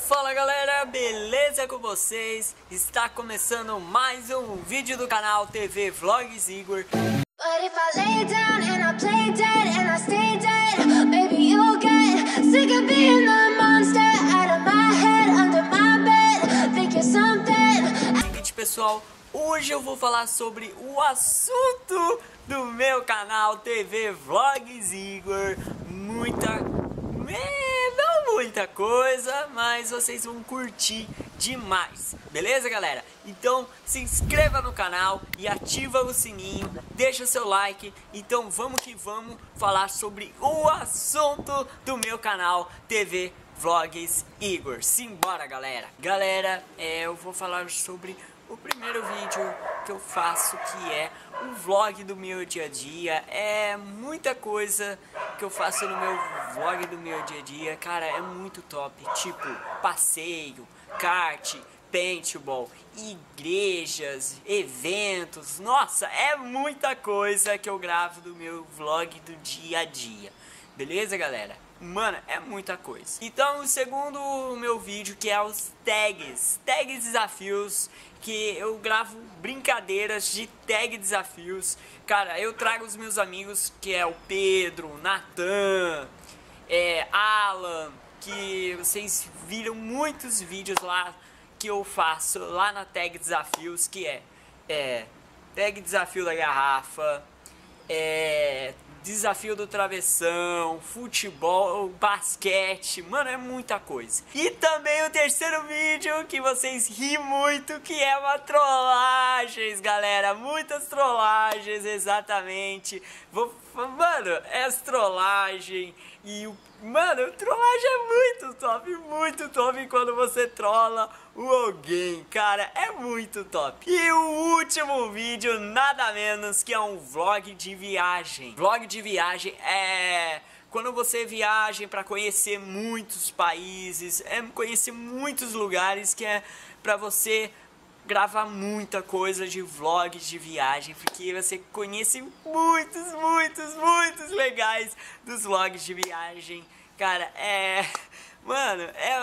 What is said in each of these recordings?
Fala galera, beleza com vocês? Está começando mais um vídeo do canal TV Vlogs Igor. But if I lay down and I play dead and I stay dead, maybe you'll get sick of being the monster out of my head, under my bed, think you're something. Seguinte pessoal, hoje eu vou falar sobre o assunto do meu canal TV Vlogs Igor. Não muita coisa, mas vocês vão curtir demais, beleza galera? Então se inscreva no canal e ativa o sininho, deixa o seu like. Então vamos que vamos falar sobre o assunto do meu canal TV Vlogs Igor. Simbora galera! Galera, eu vou falar sobre o primeiro vídeo que eu faço, que é um vlog do meu dia a dia. É muita coisa que eu faço no meu vlog do meu dia a dia, cara, é muito top. Tipo, passeio, kart, paintball, igrejas, eventos. Nossa, é muita coisa que eu gravo do meu vlog do dia a dia. Beleza, galera? Mano, é muita coisa. Então, o segundo meu vídeo, que é os tags desafios, que eu gravo brincadeiras de tag desafios. Cara, eu trago os meus amigos, que é o Pedro, Natan, Alan, que vocês viram muitos vídeos lá que eu faço lá na tag desafios, que é tag desafio da garrafa, desafio do travessão, futebol, basquete, mano, é muita coisa. E também o terceiro vídeo que vocês ri muito, que é uma trollagens, galera, muitas trollagens, exatamente. Mano, é as trollagens e mano, trollagem é muito top quando você trola alguém, cara, é muito top. E o último vídeo, nada menos que é um vlog de viagem. Vlog de viagem é quando você viaja para conhecer muitos países, conhecer muitos lugares, que é pra você gravar muita coisa de vlogs de viagem, porque você conhece muitos legais dos vlogs de viagem. Cara, mano, é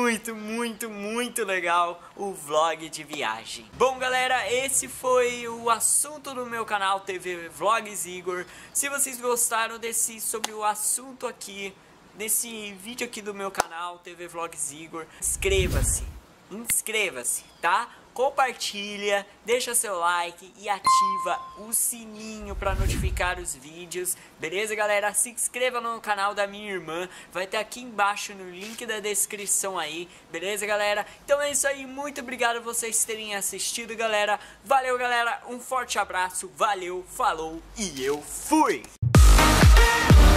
muito legal o vlog de viagem. Bom galera, esse foi o assunto do meu canal TV Vlogs Igor. Se vocês gostaram sobre o assunto aqui, desse vídeo aqui do meu canal TV Vlogs Igor, inscreva-se, tá? Compartilha, deixa seu like e ativa o sininho para notificar os vídeos, beleza galera? Se inscreva no canal da minha irmã, vai estar aqui embaixo no link da descrição aí, beleza galera? Então é isso aí, muito obrigado por vocês terem assistido galera, valeu galera, um forte abraço, valeu, falou e eu fui!